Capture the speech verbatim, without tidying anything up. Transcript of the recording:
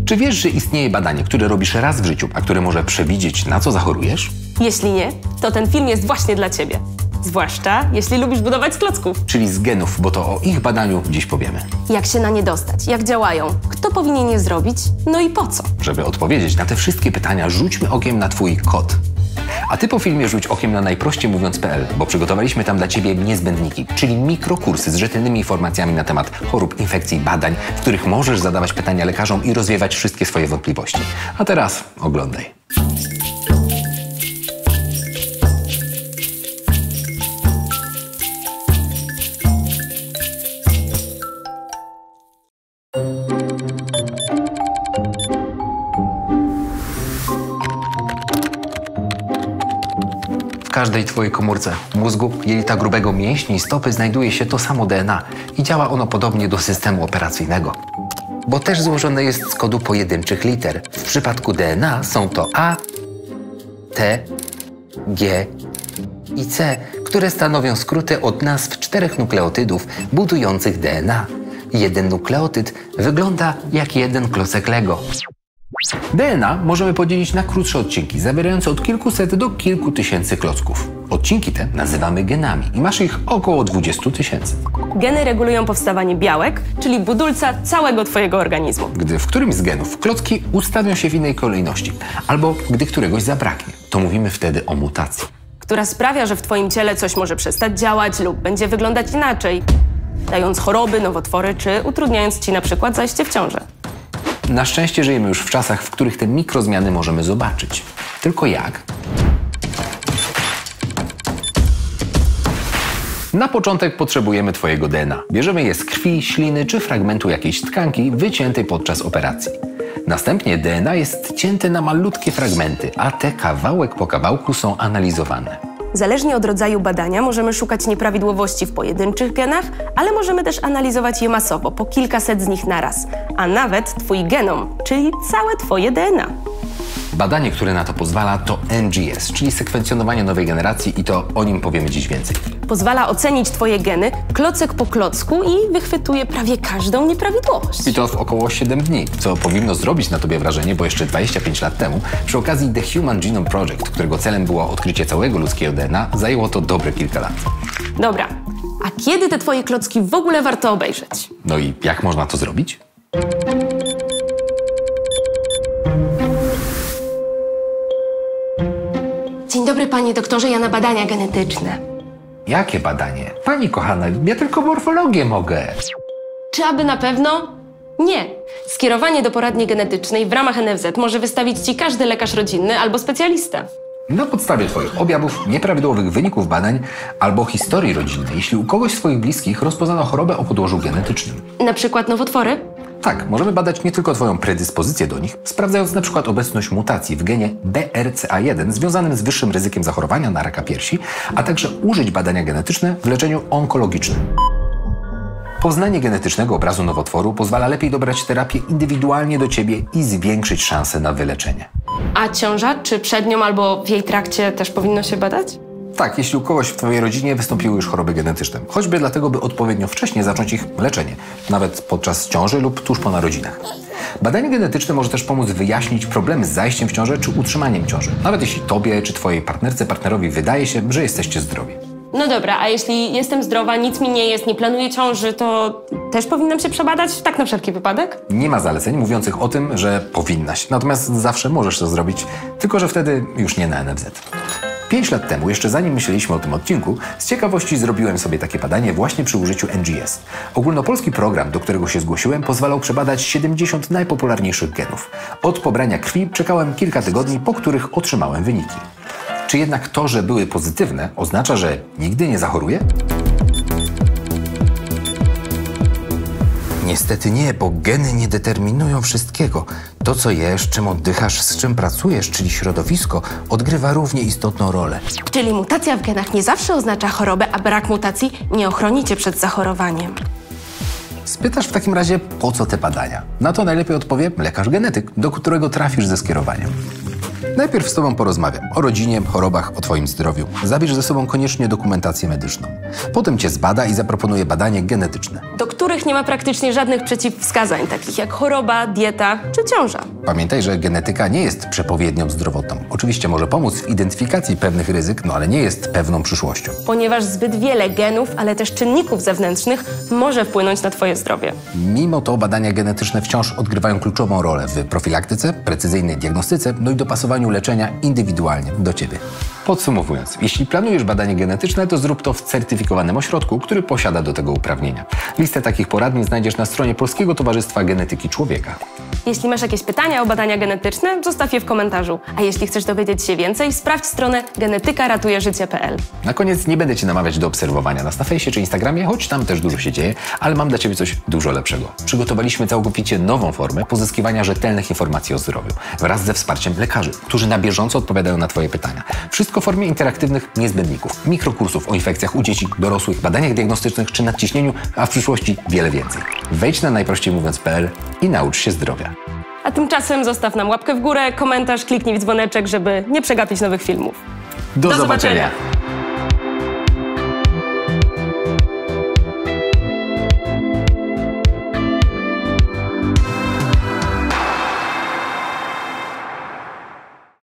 Czy wiesz, że istnieje badanie, które robisz raz w życiu, a które może przewidzieć, na co zachorujesz? Jeśli nie, to ten film jest właśnie dla ciebie. Zwłaszcza, jeśli lubisz budować z klocków. Czyli z genów, bo to o ich badaniu dziś powiemy. Jak się na nie dostać, jak działają, kto powinien je zrobić, no i po co. Żeby odpowiedzieć na te wszystkie pytania, rzućmy okiem na twój kod. A ty po filmie rzuć okiem na najprościej mówiąc kropka p l, bo przygotowaliśmy tam dla ciebie niezbędniki, czyli mikrokursy z rzetelnymi informacjami na temat chorób, infekcji, badań, w których możesz zadawać pytania lekarzom i rozwiewać wszystkie swoje wątpliwości. A teraz oglądaj. W każdej twojej komórce mózgu, jelita grubego, mięśni i stopy znajduje się to samo D N A i działa ono podobnie do systemu operacyjnego. Bo też złożone jest z kodu pojedynczych liter. W przypadku D N A są to A, T, G i C, które stanowią skróty od nazw czterech nukleotydów budujących D N A. Jeden nukleotyd wygląda jak jeden klocek Lego. D N A możemy podzielić na krótsze odcinki, zawierające od kilkuset do kilku tysięcy klocków. Odcinki te nazywamy genami i masz ich około dwudziestu tysięcy. Geny regulują powstawanie białek, czyli budulca całego twojego organizmu. Gdy w którymś z genów klocki ustawią się w innej kolejności, albo gdy któregoś zabraknie, to mówimy wtedy o mutacji. Która sprawia, że w twoim ciele coś może przestać działać lub będzie wyglądać inaczej, dając choroby, nowotwory czy utrudniając ci na przykład zajście w ciążę. Na szczęście żyjemy już w czasach, w których te mikrozmiany możemy zobaczyć. Tylko jak? Na początek potrzebujemy twojego D N A. Bierzemy je z krwi, śliny czy fragmentu jakiejś tkanki wyciętej podczas operacji. Następnie D N A jest cięte na malutkie fragmenty, a te kawałek po kawałku są analizowane. Zależnie od rodzaju badania możemy szukać nieprawidłowości w pojedynczych genach, ale możemy też analizować je masowo, po kilkaset z nich naraz, a nawet twój genom, czyli całe twoje D N A. Badanie, które na to pozwala, to N G S, czyli sekwencjonowanie nowej generacji i to o nim powiemy dziś więcej. Pozwala ocenić twoje geny klocek po klocku i wychwytuje prawie każdą nieprawidłowość. I to w około siedem dni, co powinno zrobić na tobie wrażenie, bo jeszcze dwadzieścia pięć lat temu, przy okazji The Human Genome Project, którego celem było odkrycie całego ludzkiego D N A, zajęło to dobre kilka lat. Dobra, a kiedy te twoje klocki w ogóle warto obejrzeć? No i jak można to zrobić? Dzień dobry, panie doktorze, ja na badania genetyczne. Jakie badanie? Pani kochana, ja tylko morfologię mogę. Czy aby na pewno? Nie. Skierowanie do poradni genetycznej w ramach N F Z może wystawić ci każdy lekarz rodzinny albo specjalista. Na podstawie twoich objawów, nieprawidłowych wyników badań albo historii rodzinnej, jeśli u kogoś z twoich bliskich rozpoznano chorobę o podłożu genetycznym. Na przykład nowotwory? Tak, możemy badać nie tylko twoją predyspozycję do nich, sprawdzając na przykład obecność mutacji w genie B R C A jeden związanym z wyższym ryzykiem zachorowania na raka piersi, a także użyć badania genetyczne w leczeniu onkologicznym. Poznanie genetycznego obrazu nowotworu pozwala lepiej dobrać terapię indywidualnie do ciebie i zwiększyć szanse na wyleczenie. A ciąża, czy przed nią albo w jej trakcie też powinno się badać? Tak, jeśli u kogoś w twojej rodzinie wystąpiły już choroby genetyczne, choćby dlatego, by odpowiednio wcześnie zacząć ich leczenie, nawet podczas ciąży lub tuż po narodzinach. Badanie genetyczne może też pomóc wyjaśnić problemy z zajściem w ciążę czy utrzymaniem ciąży, nawet jeśli tobie czy twojej partnerce, partnerowi wydaje się, że jesteście zdrowi. No dobra, a jeśli jestem zdrowa, nic mi nie jest, nie planuję ciąży, to też powinnam się przebadać? Tak na wszelki wypadek? Nie ma zaleceń mówiących o tym, że powinnaś. Natomiast zawsze możesz to zrobić, tylko że wtedy już nie na N F Z. Pięć lat temu, jeszcze zanim myśleliśmy o tym odcinku, z ciekawości zrobiłem sobie takie badanie właśnie przy użyciu N G S. Ogólnopolski program, do którego się zgłosiłem, pozwalał przebadać siedemdziesiąt najpopularniejszych genów. Od pobrania krwi czekałem kilka tygodni, po których otrzymałem wyniki. Czy jednak to, że były pozytywne, oznacza, że nigdy nie zachoruję? Niestety nie, bo geny nie determinują wszystkiego. To, co jesz, czym oddychasz, z czym pracujesz, czyli środowisko, odgrywa równie istotną rolę. Czyli mutacja w genach nie zawsze oznacza chorobę, a brak mutacji nie ochroni cię przed zachorowaniem. Spytasz w takim razie, po co te badania? Na to najlepiej odpowie lekarz genetyk, do którego trafisz ze skierowaniem. Najpierw z Tobą porozmawiam o rodzinie, chorobach, o Twoim zdrowiu. Zabierz ze sobą koniecznie dokumentację medyczną. Potem Cię zbada i zaproponuje badanie genetyczne, do których nie ma praktycznie żadnych przeciwwskazań, takich jak choroba, dieta czy ciąża. Pamiętaj, że genetyka nie jest przepowiednią zdrowotną. Oczywiście może pomóc w identyfikacji pewnych ryzyk, no ale nie jest pewną przyszłością. Ponieważ zbyt wiele genów, ale też czynników zewnętrznych może wpłynąć na Twoje zdrowie. Mimo to badania genetyczne wciąż odgrywają kluczową rolę w profilaktyce, precyzyjnej diagnostyce, no i dopasowaniu leczenia indywidualnie do Ciebie. Podsumowując, jeśli planujesz badanie genetyczne, to zrób to w certyfikowanym ośrodku, który posiada do tego uprawnienia. Listę takich poradni znajdziesz na stronie Polskiego Towarzystwa Genetyki Człowieka. Jeśli masz jakieś pytania o badania genetyczne, zostaw je w komentarzu. A jeśli chcesz dowiedzieć się więcej, sprawdź stronę genetyka ratuje życie kropka p l. Na koniec nie będę Cię namawiać do obserwowania nas na fejsie czy Instagramie, choć tam też dużo się dzieje, ale mam dla Ciebie coś dużo lepszego. Przygotowaliśmy całkowicie nową formę pozyskiwania rzetelnych informacji o zdrowiu wraz ze wsparciem lekarzy, którzy na bieżąco odpowiadają na Twoje pytania. Wszystko w formie interaktywnych niezbędników, mikrokursów o infekcjach u dzieci, dorosłych, badaniach diagnostycznych czy nadciśnieniu, a w przyszłości wiele więcej. Wejdź na najprościej mówiąc kropka p l i naucz się zdrowia. A tymczasem zostaw nam łapkę w górę, komentarz, kliknij w dzwoneczek, żeby nie przegapić nowych filmów. Do, Do zobaczenia. zobaczenia.